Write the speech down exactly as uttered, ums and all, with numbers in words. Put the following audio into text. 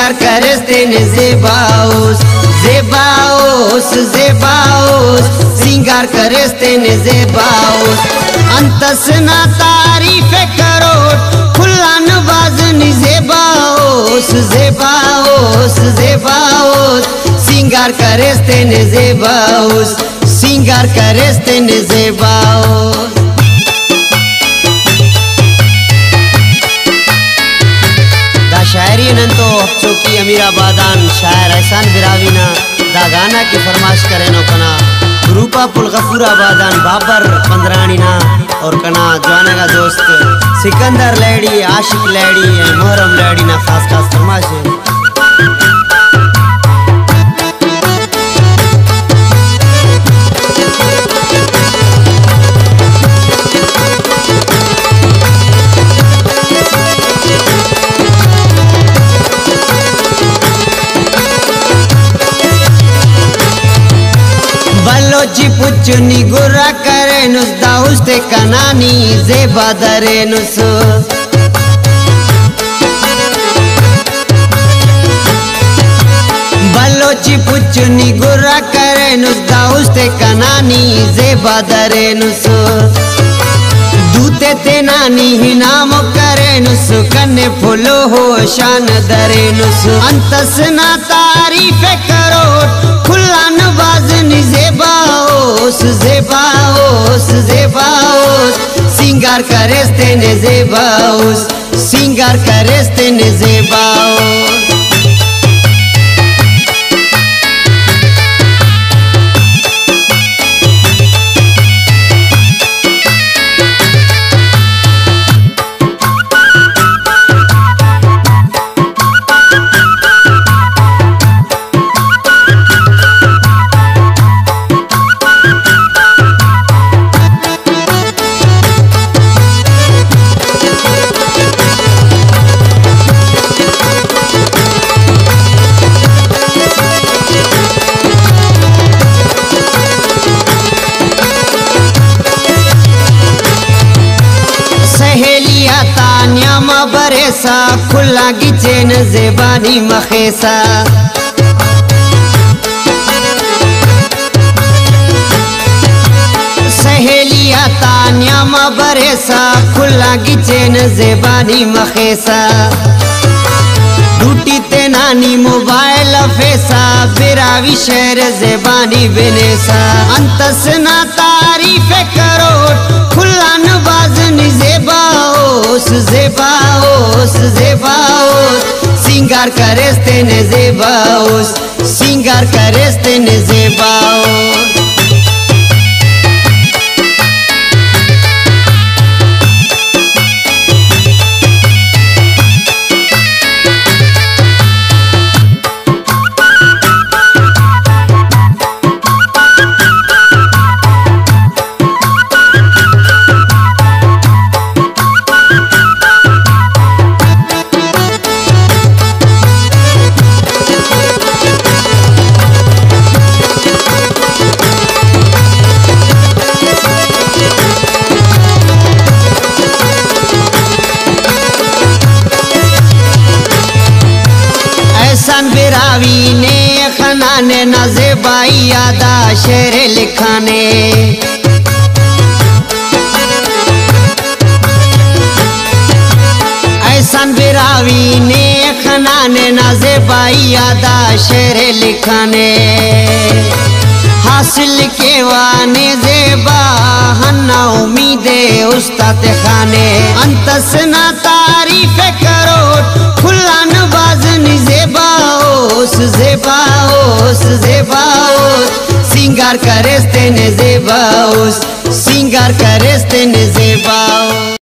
सिंगार करस्ते ने जेबाउस जेबाउस जेबाउस सिंगार करस्ते ने जेबाउस अंतस ना तारीफ करो खुल्लान बाजनी जेबाउस जेबाउस जेबाउस सिंगार करस्ते ने जेबाउस सिंगार करस्ते ने जेबाउस। शायरी नंतो चौकी अमीराबादान शायर एहसान बिरावीना दा गाना की फरमाश करे नो कना रूपा पुल गफूराबादान बाबर पंद्राणी ना और कना जवाना का दोस्त सिकंदर लेडी आशिक लेडी मोहरम लेडी ना खास खास फरमाश है। बलोची पुचुनी गुर्रा करे नुस दाउस ते कनानी जेबा दरे नुस बलोची पुचुनी गुर्रा करे नुस दाउस ते कनानी जेबा दरे नुस दूते ते नानी ही नाम करे नुस कन्ने फुलो हो शान दरे नुस अंतस ना तारीफ करो खुल्लान बाजनी जेबाउस जेबाउस जेबाउस सिंगार करस्ते ने जेबाउस सिंगार करस्ते ने जेबाउस। तान्यामा बरेसा खुला गिचेन जेबानी मखेसा सहेलिया तान्यामा बरेसा खुला गिचेन जेबानी मखेसा टूटी ते नानी मोबाइल फेसा बिरावी शहर जेबानी बेनेसा अंतस ना तारीफ करो खुल्लान बाजनी जेबाउस जेबाउस जेबाउस सिंगार करस्ते ने जेबाउस सिंगार करस्ते ने जेबाउस। एहसान बिरावी ने खनाने न जेबाई यादा शेर लिखाने एहसान बिरावी ने खनाने न जेबाई यादा शेर लिखाने हासिल के वाने जेबा हन्ना उम्मीदे उस्ताद खाने अंतस ना तारीफ करो खुल्लान बाजनी जेबाउस जेबाउस जेबाउस सिंगार करस्ते ने जेबाउस सिंगार करस्ते ने जेबाउस।